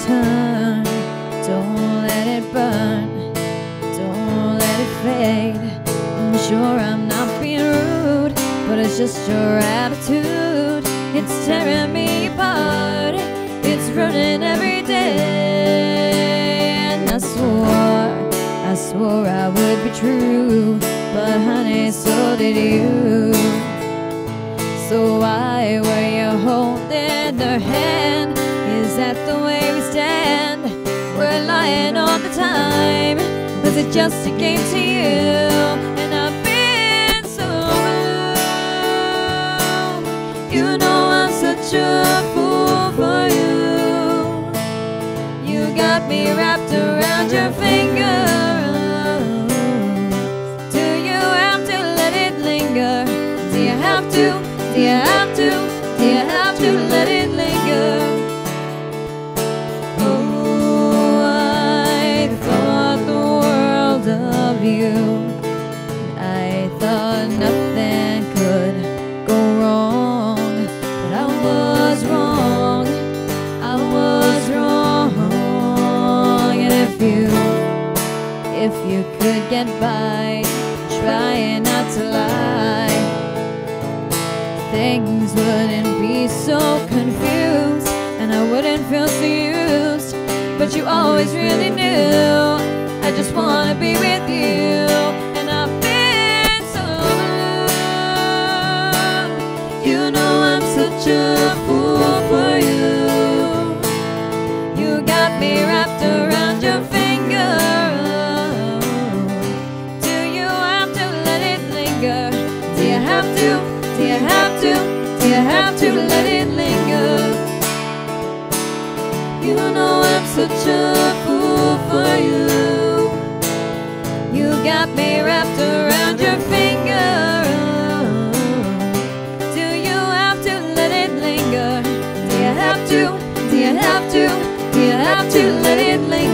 turn. Don't let it burn, don't let it fade. I'm sure I'm not being rude, but it's just your attitude. It's tearing me apart, it's ruining every day. And I swore I would be true, but honey, so did you. So why were you holding her hand? Is that the way we stand? We're lying all the time. Was it just a game to you? And I've been so blue. You know I'm such a fool for you. You got me wrapped around your finger. Do you have to let it linger? Do you have to? Do you have to? Do you have to let it linger? Oh, I thought the world of you. I thought nothing could go wrong, but I was wrong. I was wrong. And if you could get by, trying not to lie, things wouldn't be so confused, and I wouldn't feel so used. But you always really knew I just wanna be with you. And I've been so blue. You know I'm such a fool for you. You got me wrapped around your finger. Do you have to let it linger? Do you have to? Do you have to? Do you have to let it linger? You know I'm such a fool for you. You got me wrapped around your finger. Do you have to let it linger? Do you have to? Do you have to? Do you have to let it linger?